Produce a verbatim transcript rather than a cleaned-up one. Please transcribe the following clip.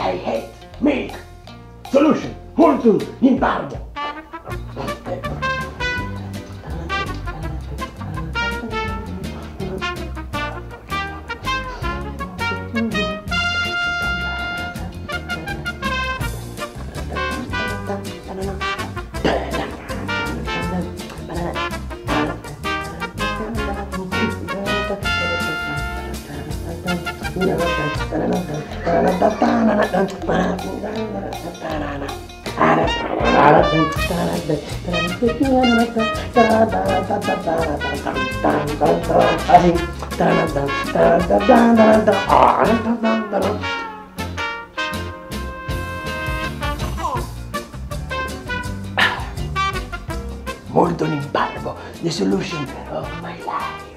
I hate milk. Solution, molto in barbo. Molto in barbo, the solution of my life.